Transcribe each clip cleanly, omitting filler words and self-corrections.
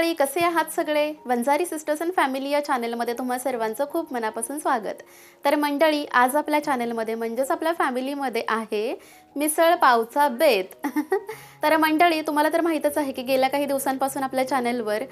मंडळी, कसे आहात सगळे? वंजारी सिस्टर्स अँड फॅमिली या चॅनलमध्ये तुम्हा सर्वांचं खूप मनापासून स्वागत. तर मंडळी, आज आपल्या चॅनलमध्ये म्हणजेच आपल्या फॅमिलीमध्ये आहे मिसळ पावचा बेत. तर मंडळी, तुम्हाला तर माहीतच आहे की गेल्या काही दिवसांपासून आपल्या चॅनलवर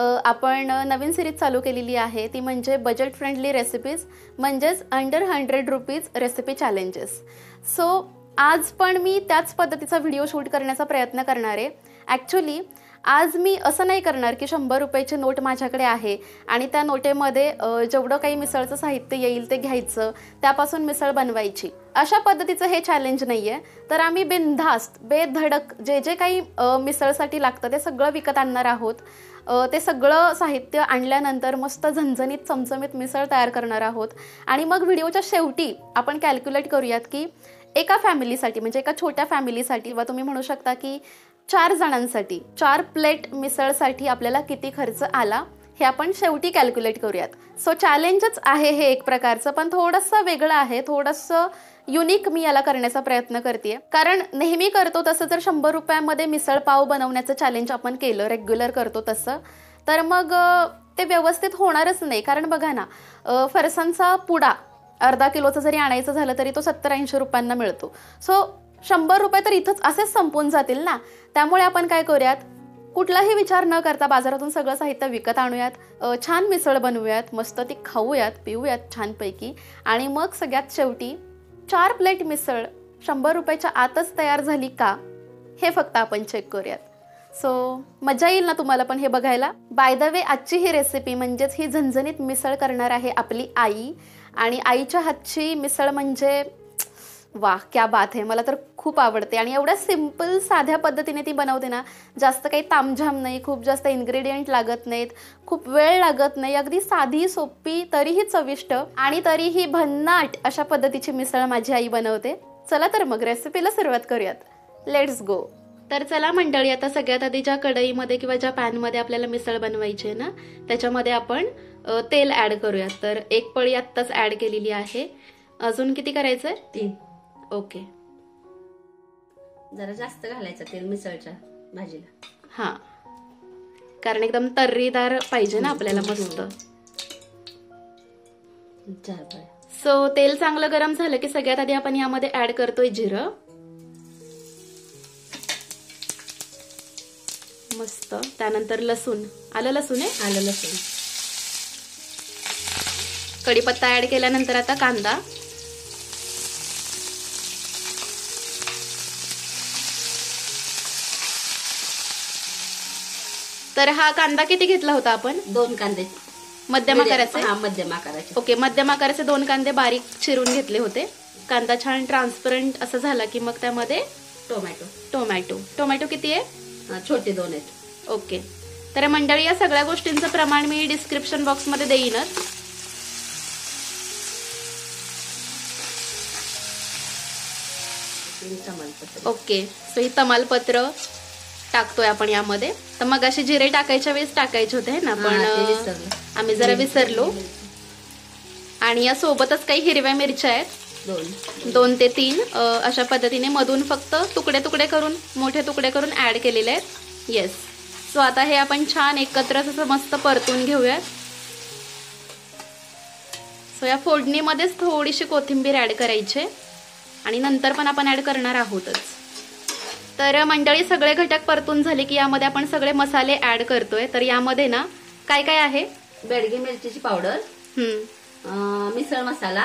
आपण नवीन सिरीज चालू केलेली आहे, ती म्हणजे बजेट फ्रेंडली रेसिपीज, म्हणजेच under 100 rupees recipe challenges. So आज पण मी त्याच पद्धतीचा व्हिडिओ शूट करण्याचा प्रयत्न करणार आहे. ॲक्च्युली आज मी असं नाही करणार की 100 रुपयाची नोट माझ्याकडे आहे आणि त्या नोटेमध्ये जेवढं काही मिसळचं साहित्य येईल ते घ्यायचं, त्यापासून मिसळ बनवायची, अशा पद्धतीचं हे चॅलेंज नाही आहे. तर आम्ही बिनधास्त बेधडक जे जे काही मिसळसाठी लागतं ते सगळं विकत आणणार आहोत. ते सगळं साहित्य आणल्यानंतर मस्त झणझणीत चमचमीत मिसळ तयार करणार आहोत. आणि मग व्हिडिओच्या शेवटी आपण कॅल्क्युलेट करूयात की एका फॅमिलीसाठी, म्हणजे एका छोट्या फॅमिलीसाठी, वा तुम्ही म्हणू शकता की 4 जणांसाठी 4 प्लेट मिसळसाठी आपल्याला किती खर्च आला, हे आपण शेवटी कॅल्क्युलेट करूयात. सो चॅलेंजच आहे हे एक प्रकारचं, पण थोडंसं वेगळं आहे, थोडंसं युनिक मी याला करण्याचा प्रयत्न करते. कारण नेहमी करतो तसं जर 100 रुपयामध्ये मिसळ पाव बनवण्याचं चॅलेंज आपण केलं, रेग्युलर करतो तसं, तर मग ते व्यवस्थित होणारच नाही. कारण बघा ना, फरसांचा पुडा अर्धा किलोचं जरी आणायचं झालं तरी तो 70-80 रुपयांना मिळतो. सो 100 रुपये तर इथंच असेच संपून जातील ना. त्यामुळे आपण काय करूयात, कुठलाही विचार न करता बाजारातून सगळं साहित्य विकत आणूयात, छान मिसळ बनवूयात, मस्त ती खाऊयात, पिऊयात छानपैकी, आणि मग सगळ्यात शेवटी 4 प्लेट मिसळ 100 रुपयाच्या आतच तयार झाली का, हे फक्त आपण चेक करूयात. सो मजा येईल ना तुम्हाला पण हे बघायला. बाय द वे, आजची ही रेसिपी म्हणजेच ही झणझणीत मिसळ करणार आहे आपली आई. आणि आईच्या हातची मिसळ म्हणजे वाह, क्या बात आहे. मला तर खूप आवडते आणि एवढ्या सिम्पल साध्या पद्धतीने ती बनवते ना. जास्त काही तामझाम नाही, खूप जास्त इन्ग्रेडियंट लागत नाहीत, खूप वेळ लागत नाही, अगदी साधी सोपी तरीही चविष्ट आणि तरीही भन्नाट अशा पद्धतीची मिसळ माझी आई बनवते. चला तर मग रेसिपीला सुरुवात करूयात. Let's go. तर चला मंडळी, आता सगळ्यात आधी ज्या कढईमध्ये किंवा ज्या पॅनमध्ये आपल्याला मिसळ बनवायची आहे ना, त्याच्यामध्ये आपण तेल ॲड करूयात. तर 1 पळी आत्ताच ॲड केलेली आहे. अजून किती करायचंय? 3. ओके. जरा जास्त घालायचं तेल मिसळच्या भाजीला. हां, कारण एकदम तर्रीदार पाहिजे ना आपल्याला मस्त. 4 पळ्या. सो तेल चांगलं गरम झालं की सगळ्यात आधी आपण यामध्ये ऍड करतोय जिरं. मस्त. त्यानंतर लसूण, आलं लसूण आहे, आलं लसूण. कढीपत्ता ऍड केल्यानंतर आता कांदा. तर हा कांदा किती घेतला होता आपण? 2 कांदे मध्यम आकाराचे. हा, मध्यम आकाराचे. ओके, मध्यम आकाराचे 2 कांदे बारीक चिरून घेतले होते. कांदा छान ट्रान्सपरंट असं झाला की मग त्यामध्ये टोमॅटो किती आहे? छोटे 2 आहेत. ओके. तर मंडळी, या सगळ्या गोष्टींचं प्रमाण मी डिस्क्रिप्शन बॉक्समध्ये देईनच. ओके. सो ही तमालपत्र टाकतोय आपण यामध्ये. तर मग असे जिरे टाकायच्या वेळेस टाकायचे होते ना, पण आम्ही जरा विसरलो. आणि या सोबतच काही हिरव्या मिरच्या आहेत, 2 ते 3 अशा पद्धतीने मधून फक्त तुकडे तुकडे करून, मोठे तुकडे करून ऍड केलेले आहेत. येस. सो आता हे आपण छान एकत्र असं मस्त परतून घेऊयात. सो या फोडणीमध्येच थोडीशी कोथिंबीर ऍड करायची आणि नंतर पण आपण ऍड करणार आहोतच. तर मंडळी, सगळे घटक परतून झाले की यामध्ये आपण सगळे मसाले ऍड करतोय. तर यामध्ये ना काय काय आहे? बेडगी मिरचीची पावडर, मिसळ मसाला,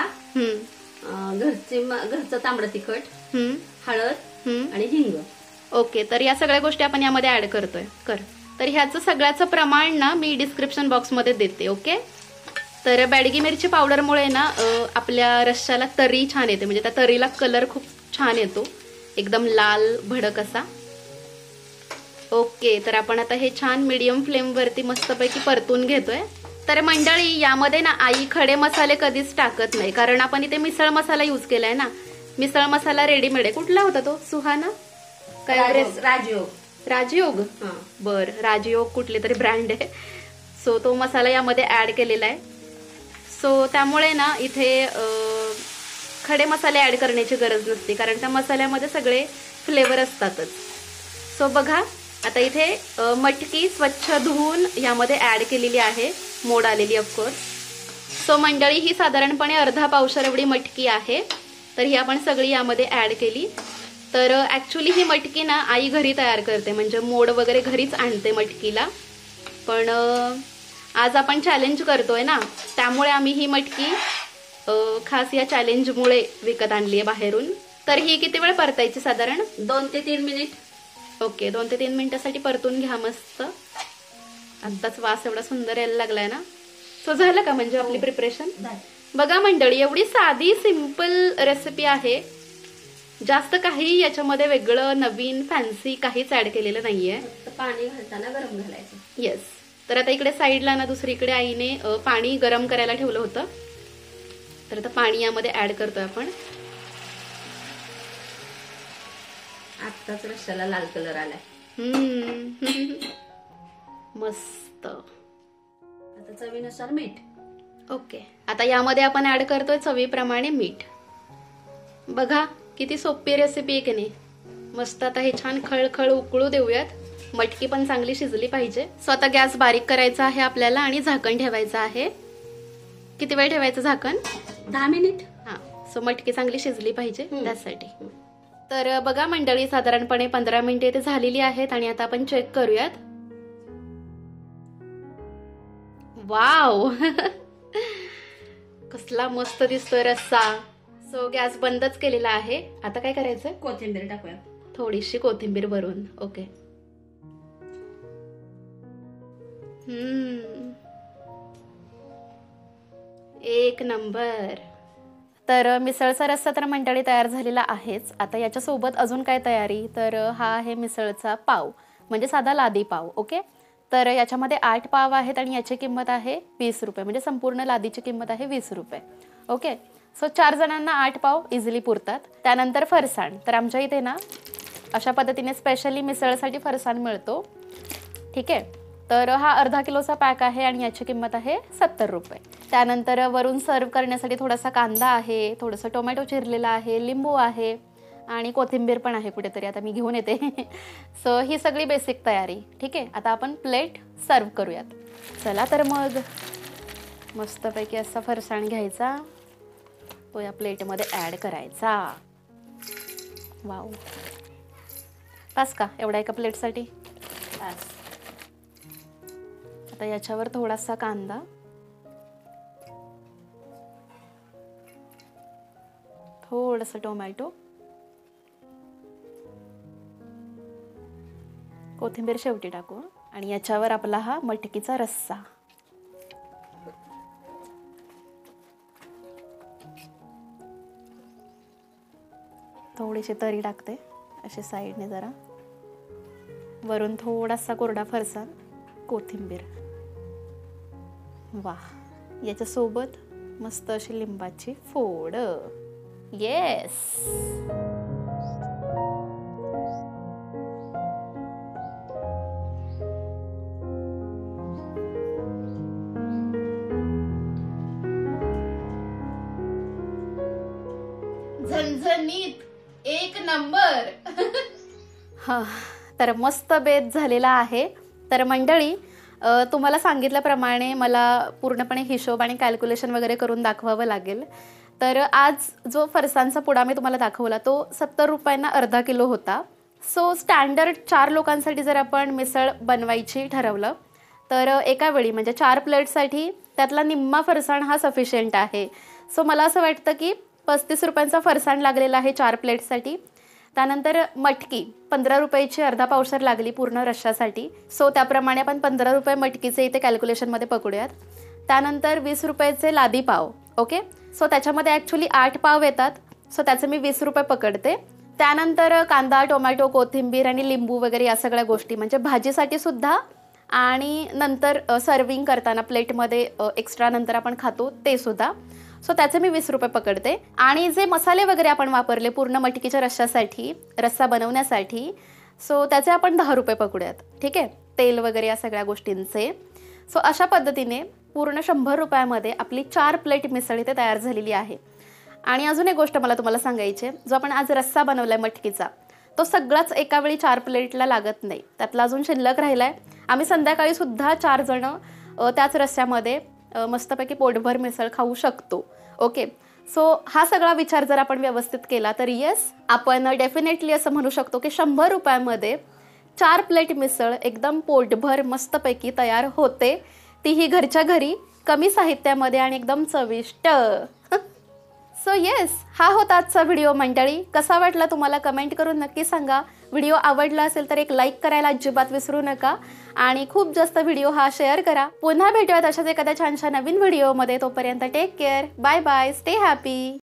घरचं तांबडं तिखट, हळद आणि हिंग. ओके. तर या सगळ्या गोष्टी आपण यामध्ये ऍड करतोय. तर ह्याचं सगळ्याचं प्रमाण ना मी डिस्क्रिप्शन बॉक्समध्ये देते. ओके. तर बेडगी मिरची पावडरमुळे ना आपल्या रश्श्याला तरी छान येते, म्हणजे त्या तरीला कलर खूप छान येतो, एकदम लाल भडक असा. ओके. तर आपण आता हे छान मीडियम फ्लेमवरती मस्तपैकी परतून घेतोय. तर मंडळी, यामध्ये ना आई खडे मसाले कधीच टाकत नाही, कारण आपण इथे मिसळ मसाला यूज केलाय ना. मिसळ मसाला रेडीमेड आहे. कुठला होता तो? सुहाना काय? राजयोग. बर, राजयोग कुठली तरी ब्रँड आहे. सो तो मसाला यामध्ये ऍड केलेला आहे. सो त्यामुळे ना इथे खडे मसाले ऍड करण्याची गरज नसते, कारण त्या मसाल्यामध्ये सगळे फ्लेवर असतातच. सो बघा, आता इथे मटकी स्वच्छ धुवून यामध्ये ऍड केलेली आहे, मोड आलेली ऑफकोर्स. सो मंडळी ही साधारणपणे अर्धा पावशर एवढी मटकी आहे. तर ही आपण सगळी यामध्ये ऍड केली. तर ऍक्च्युली ही मटकी ना आई घरी तयार करते, म्हणजे मोड वगैरे घरीच आणते मटकीला. पण आज आपण चॅलेंज करतोय ना, त्यामुळे आम्ही ही मटकी खास या चॅलेंजमुळे विकत आणली आहे बाहेरून. तर ही किती वेळ परतायची? साधारण 2 ते 3 मिनिट. ओके, 2 ते 3 मिनिटासाठी परतून घ्या मस्त. आत्ताच वास एवढा सुंदर यायला लागलाय ना. सो झालं का म्हणजे आपली प्रिपरेशन? बघा मंडळी, एवढी साधी सिंपल रेसिपी आहे. जास्त काही याच्यामध्ये वेगळं नवीन फॅन्सी काहीच ऍड केलेलं नाहीये. पाणी घालताना गरम घालायचं. येस. तर आता इकडे साईडला ना दुसरीकडे आईने पाणी गरम करायला ठेवलं होतं. तर आता पाणी यामध्ये ऍड करतोय आपण. आत्ताच रश्श्याला लाल कलर आलाय. मस्त. आता चवीनुसार मीठ. ओके, आता यामध्ये आपण ऍड करतोय चवीप्रमाणे मीठ. बघा किती सोपी रेसिपी आहे की नाही. मस्त. आता हे छान खळखळ उकळू देऊयात. मटकी पण चांगली शिजली पाहिजे. सो आता गॅस बारीक करायचा आहे आपल्याला आणि झाकण ठेवायचं आहे. किती वेळ ठेवायचं झाकण? 10 मिनिट. हा. सो मटकी चांगली शिजली पाहिजे त्यासाठी. तर बघा मंडळी, साधारणपणे 15 मिनिटे ते झालेली आहेत आणि आता आपण चेक करूयात. वाव कसला मस्त दिसतोय रस्सा. सो गॅस बंदच केलेला आहे. आता काय करायचं? कोथिंबीर टाकूया. थोडीशी कोथिंबीर भरून. ओके. एक नंबर. तर मिसळचा रस्सा तर मंडळी तयार झालेला आहेच. आता याच्यासोबत अजून काय तयारी? तर हा आहे मिसळचा पाव, म्हणजे साधा लादी पाव. ओके. तर याच्यामध्ये 8 पाव आहेत आणि याची किंमत आहे 20 रुपये, म्हणजे संपूर्ण लादीची किंमत आहे 20 रुपये. ओके. सो 4 जणांना 8 पाव इझिली पुरतात. त्यानंतर फरसाण. तर आमच्या इथे ना अशा पद्धतीने स्पेशली मिसळसाठी फरसाण मिळतो. ठीक आहे. तर हा अर्धा किलोचा पॅक आहे आणि याची किंमत आहे 70 रुपये. त्यानंतर वरून सर्व करण्यासाठी थोडासा कांदा आहे, थोडंसं टोमॅटो चिरलेला आहे, लिंबू आहे आणि कोथिंबीर पण आहे कुठेतरी. आता मी घेऊन येते. सो ही सगळी बेसिक तयारी. ठीक आहे. आता आपण प्लेट सर्व करूयात. चला तर मग. मस्तपैकी असा फरसाण घ्यायचा, तो या प्लेटमध्ये ॲड करायचा. वाव. पास का एवढा एका प्लेटसाठी? पास. आता याच्यावर थोडासा कांदा, थोडंसं टोमॅटो, कोथिंबीर शेवटी टाकू आणि याच्यावर आपला हा मटकीचा रस्सा. थोडीशी तरी टाकते अशी साईडने जरा. वरून थोडासा कोरडा फरसाण, कोथिंबीर. वाह. याच्यासोबत मस्त अशी लिंबाची फोड. येस. झणझणीत एक नंबर. हा. तर मस्त बेत झालेला आहे. तर मंडळी, तुम्हाला सांगितल्याप्रमाणे मला पूर्णपणे हिशोब आणि कॅल्क्युलेशन वगैरे करून दाखवावं लागेल. तर आज जो फरसाणचा पुडा मी तुम्हाला दाखवला तो 70 रुपयांना अर्धा किलो होता. सो स्टँडर्ड 4 लोकांसाठी जर आपण मिसळ बनवायची ठरवलं तर एका वेळी म्हणजे 4 प्लेटसाठी त्यातला निम्मा फरसाण हा सफिशियंट आहे. सो मला असं वाटतं की 35 रुपयांचा फरसाण लागलेला आहे 4 प्लेटसाठी. त्यानंतर मटकी 15 रुपयाची अर्धा पावशर लागली पूर्ण रश्श्यासाठी. सो त्याप्रमाणे आपण 15 रुपये मटकीचे इथे कॅल्क्युलेशनमध्ये पकडूयात. त्यानंतर 20 रुपयाचे लादी पाव. ओके. सो त्याच्यामध्ये ॲक्च्युली 8 पाव येतात. सो त्याचे मी 20 रुपये पकडते. त्यानंतर कांदा, टोमॅटो, कोथिंबीर आणि लिंबू वगैरे या सगळ्या गोष्टी म्हणजे भाजीसाठी सुद्धा आणि नंतर सर्विंग करताना प्लेटमध्ये एक्स्ट्रा नंतर आपण खातो ते सुद्धा. सो त्याचे मी 20 रुपये पकडते. आणि जे मसाले वगैरे आपण वापरले पूर्ण मटकीच्या रश्श्यासाठी, रस्सा बनवण्यासाठी, सो त्याचे आपण 10 रुपये पकडूयात. ठीक आहे. तेल वगैरे या सगळ्या गोष्टींचे. सो अशा पद्धतीने पूर्ण 100 रुपयामध्ये आपली 4 प्लेट मिसळ इथे तयार झालेली आहे. आणि अजून एक गोष्ट मला तुम्हाला सांगायची आहे. जो आपण आज रस्सा बनवलाय मटकीचा, तो सगळाच एका वेळी 4 प्लेटला लागत नाही, त्यातला अजून शिल्लक राहिलाय. आम्ही संध्याकाळी सुद्धा 4 जण त्याच रस्स्यामध्ये मस्तपैकी पोटभर मिसळ खाऊ शकतो. ओके, सो हा सगळा विचार जर आपण व्यवस्थित केला तर येस, आपण डेफिनेटली असं म्हणू शकतो की 100 रुपयामध्ये 4 प्लेट मिसळ एकदम पोटभर मस्तपैकी तयार होते, तीही घरच्या घरी, कमी साहित्यामध्ये आणि एकदम चविष्ट. सो येस, हा होता आजचा व्हिडिओ मंडळी. कसा वाटला तुम्हाला कमेंट करून नक्की सांगा. व्हिडिओ आवडला असेल तर एक लाईक करायला अजिबात विसरू नका आणि खूप जास्त व्हिडिओ हा शेअर करा. पुन्हा भेटूयात अशाच एखाद्या छानशा नवीन व्हिडिओमध्ये. तोपर्यंत take care, bye bye, stay happy.